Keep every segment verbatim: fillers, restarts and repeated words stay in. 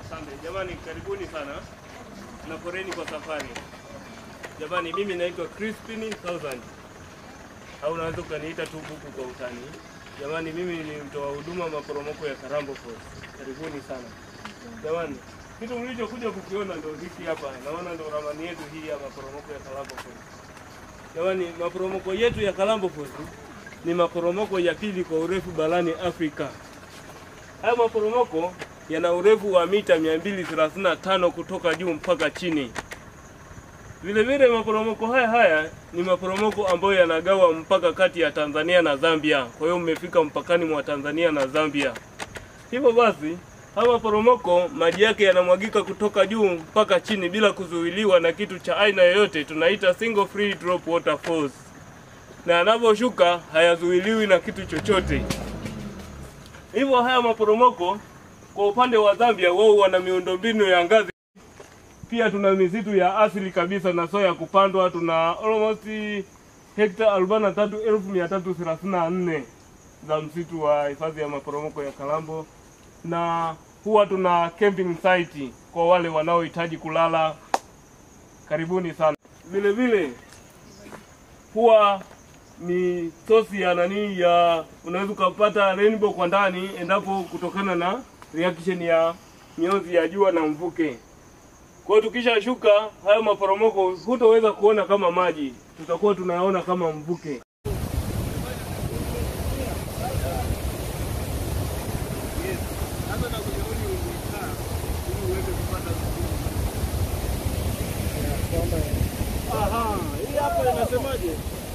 Asante. Jamani, karibuni sana. Na koreni kwa safari. Jamani, mimi naitwa Crispin Thousand. Au unaweza kuniita tu Buku kwa utani. Jamani, mimi ni mtoa huduma maporomoko ya Kalambo Falls. Karibuni sana. Jamani, kitu mlichokuja kukiona ndio hiki hapa. Naona ndio ramani yetu hii ya maporomoko ya Kalambo Falls. Jamani, maporomoko yetu ya Kalambo Falls ni maporomoko ya pili kwa urefu barani Afrika. Haya maporomoko yana urefu wa mita mia mbili thelathini na tano kutoka juu mpaka chini. Vile vile maporomoko haya haya ni maporomoko ambayo yanagawa mpaka kati ya Tanzania na Zambia. Kwa hiyo mmefika mpakani mwa Tanzania na Zambia. Hivyo basi, haya maporomoko maji yake yanamwagika kutoka juu mpaka chini bila kuzuiliwa na kitu cha aina yoyote. Tunaita single free drop waterfalls. Na yanaposhuka hayazuiliwi na kitu chochote. Hivyo haya maporomoko kwa upande wa Zambia wao wana miundombinu ya ngazi. Pia tuna misitu ya asili kabisa na soya kupandwa. Tuna almost hekta arobaini na tatu elfu mia tatu thelathini na nne za msitu wa hifadhi ya maporomoko ya Kalambo. Na huwa tuna camping site kwa wale wanaohitaji kulala. Karibuni sana. Vile vile huwa ni sosi ya nani ya unaweza kupata rainbow kwa ndani endapo kutokana na reaction ya mionzi ya jua na mvuke. Kwa hiyo tukisha shuka hayo maporomoko hutaweza kuona kama maji, tutakuwa tunayaona kama mvuke. Aha, hii hapa inasemaje?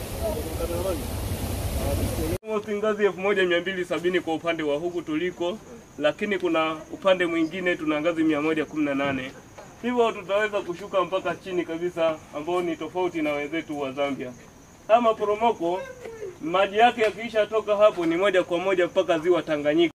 Ngazi elfu moja mia mbili sabini kwa upande wa huku tuliko, lakini kuna upande mwingine tuna ngazi mia moja kumi na nane. Hivyo tutaweza kushuka mpaka chini kabisa, ambao ni tofauti na wenzetu wa Zambia. Haya maporomoko maji yake yakiisha toka hapo ni moja kwa moja mpaka ziwa Tanganyika.